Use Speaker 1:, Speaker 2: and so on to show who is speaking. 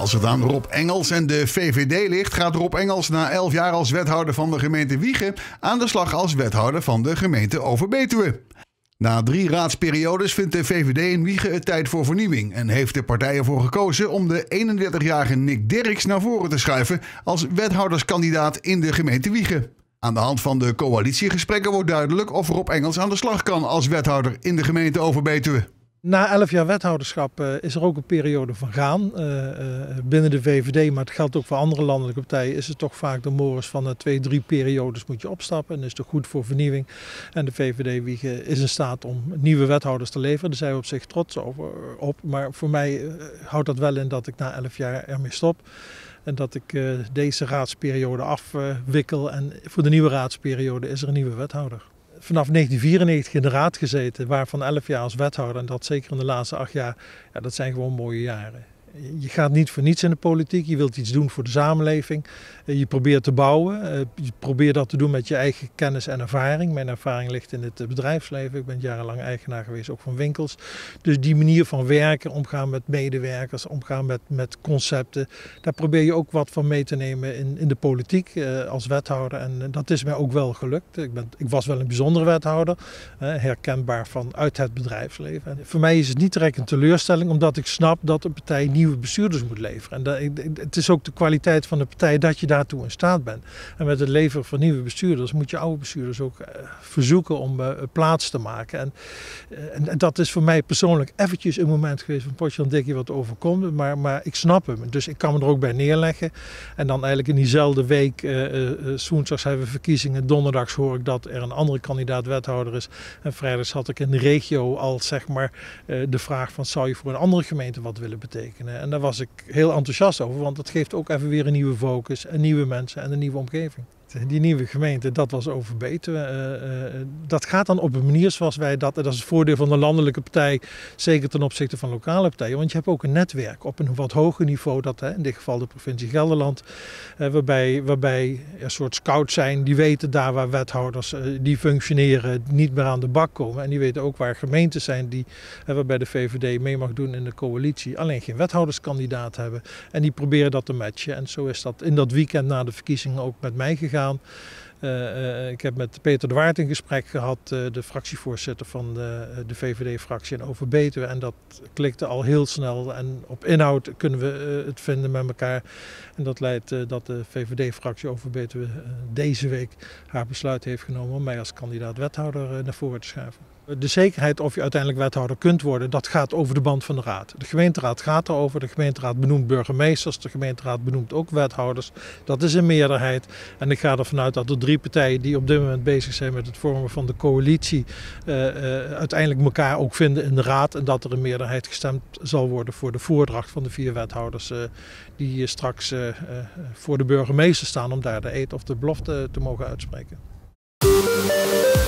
Speaker 1: Als het aan Rob Engels en de VVD ligt, gaat Rob Engels na 11 jaar als wethouder van de gemeente Wijchen aan de slag als wethouder van de gemeente Overbetuwe. Na 3 raadsperiodes vindt de VVD in Wijchen het tijd voor vernieuwing en heeft de partij ervoor gekozen om de 31-jarige Nick Derks naar voren te schuiven als wethouderskandidaat in de gemeente Wijchen. Aan de hand van de coalitiegesprekken wordt duidelijk of Rob Engels aan de slag kan als wethouder in de gemeente Overbetuwe.
Speaker 2: Na 11 jaar wethouderschap is er ook een periode van gaan binnen de VVD, maar het geldt ook voor andere landelijke partijen, is het toch vaak de mores van 2-3 periodes moet je opstappen en dat is toch goed voor vernieuwing. En de VVD Wijchen is in staat om nieuwe wethouders te leveren, daar zijn we op zich trots op. Maar voor mij houdt dat wel in dat ik na 11 jaar ermee stop. En dat ik deze raadsperiode afwikkel en voor de nieuwe raadsperiode is er een nieuwe wethouder. Vanaf 1994 in de raad gezeten, waarvan 11 jaar als wethouder en dat zeker in de laatste 8 jaar. Ja, dat zijn gewoon mooie jaren. Je gaat niet voor niets in de politiek, je wilt iets doen voor de samenleving. Je probeert te bouwen, je probeert dat te doen met je eigen kennis en ervaring. Mijn ervaring ligt in het bedrijfsleven, ik ben jarenlang eigenaar geweest ook van winkels. Dus die manier van werken, omgaan met medewerkers, omgaan met concepten. Daar probeer je ook wat van mee te nemen in de politiek als wethouder. En dat is mij ook wel gelukt. Ik was wel een bijzondere wethouder, herkenbaar vanuit het bedrijfsleven. En voor mij is het niet direct een teleurstelling, omdat ik snap dat een partij nieuwe bestuurders moet leveren. En het is ook de kwaliteit van de partij dat je daartoe in staat bent. En met het leveren van nieuwe bestuurders moet je oude bestuurders ook verzoeken om plaats te maken. En dat is voor mij persoonlijk eventjes een moment geweest van potjandikkie wat overkomt. Maar ik snap hem. Dus ik kan me er ook bij neerleggen. En dan eigenlijk in diezelfde week, woensdags hebben we verkiezingen. Donderdags hoor ik dat er een andere kandidaat wethouder is. En vrijdags had ik in de regio al zeg maar de vraag van zou je voor een andere gemeente wat willen betekenen. En daar was ik heel enthousiast over, want dat geeft ook even weer een nieuwe focus en nieuwe mensen en een nieuwe omgeving. Die nieuwe gemeente, dat was Overbetuwe. Dat gaat dan op een manier zoals wij dat is het voordeel van de landelijke partij, zeker ten opzichte van lokale partijen. Want je hebt ook een netwerk op een wat hoger niveau, dat in dit geval de provincie Gelderland, waarbij er een soort scouts zijn, die weten daar waar wethouders die functioneren niet meer aan de bak komen. En die weten ook waar gemeentes zijn waarbij de VVD mee mag doen in de coalitie, alleen geen wethouderskandidaat hebben. En die proberen dat te matchen. En zo is dat in dat weekend na de verkiezingen ook met mij gegaan. Ik heb met Peter de Waard een gesprek gehad, de fractievoorzitter van de VVD-fractie in Overbetuwe. En dat klikte al heel snel en op inhoud kunnen we het vinden met elkaar. En dat leidt dat de VVD-fractie Overbetuwe deze week haar besluit heeft genomen om mij als kandidaat wethouder naar voren te schuiven. De zekerheid of je uiteindelijk wethouder kunt worden, dat gaat over de band van de raad. De gemeenteraad gaat erover, de gemeenteraad benoemt burgemeesters, de gemeenteraad benoemt ook wethouders. Dat is een meerderheid en ik ga ervan uit dat de 3 partijen die op dit moment bezig zijn met het vormen van de coalitie uiteindelijk elkaar ook vinden in de raad en dat er een meerderheid gestemd zal worden voor de voordracht van de 4 wethouders die straks voor de burgemeester staan om daar de eed of de belofte te mogen uitspreken.